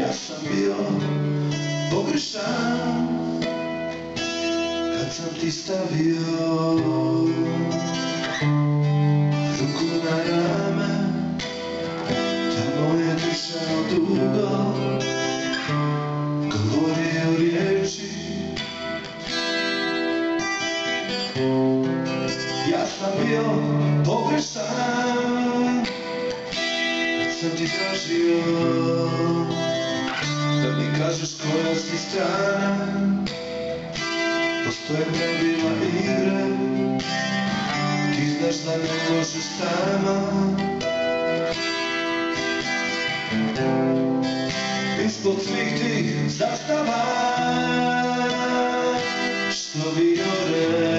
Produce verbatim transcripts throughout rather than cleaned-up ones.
Ja sam bio pogrešan kad sam ti stavio ruku na rame, tamo je držao dugo, govorio riječi. Ja sam bio pogrešan kad sam ti tražio da mi kažeš koja si strana. Postoje pravila igre, ti znaš da ne možeš sama. Ispod svih tih zastava što vijore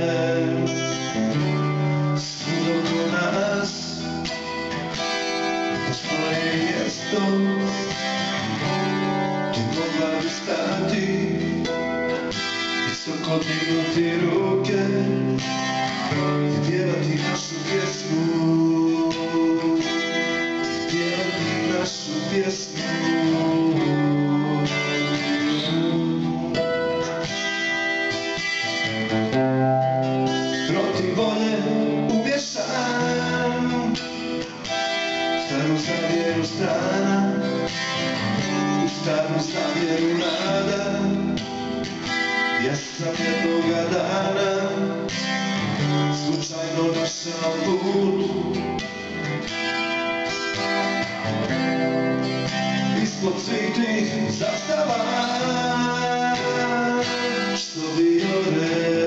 svud oko nas, postoje mjesto gdje mogla bi stati, visoko dignuti ruke i pjevati našu pjesmu, i pjevati našu pjesmu. Protiv volje umješan, staru zavjeru strana, u staru zavjeru nada. Ja sam jednoga dana slučajno našao put ispod svih tih zastava što vijore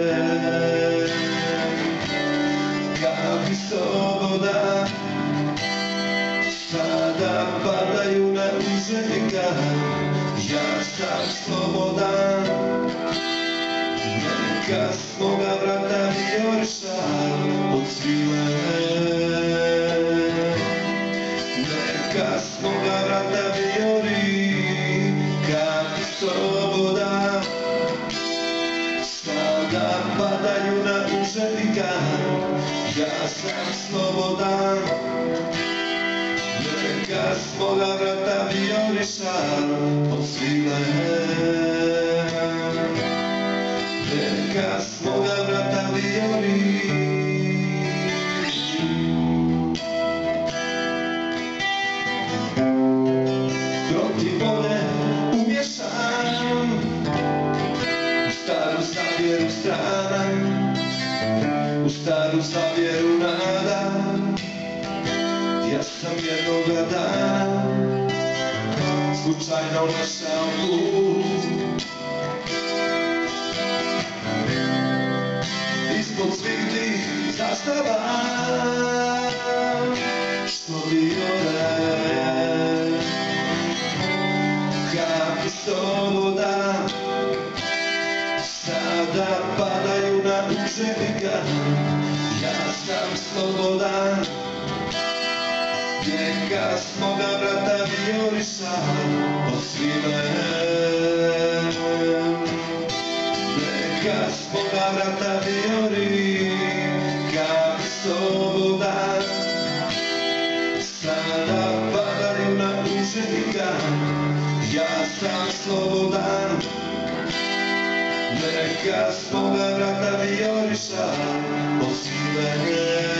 kapi sloboda sada padaju na uženika. Ja sam slobodan, neka s moga vrata vijoriša od svile, neka s moga vrata vijori kapi sloboda, sada padaju na uženika. Ja sam slobodan, neka s moga vrata vijoriša od svile, neka s moga vrata vijori. Protiv volje umješan, u staru zavjeru strana, u staru zavjeru nada. Ja sam jednoga dana slučajno našao put ispod svih tih zastava što vijore kapi sloboda sada padaju na uženika. Ja sam slobodan, neka s moga vrata vijoriša od svile, neka s moga vrata vijori kapi sloboda sada padaju na uženika. Ja sam slobodan, neka s moga vrata vijoriša od svile.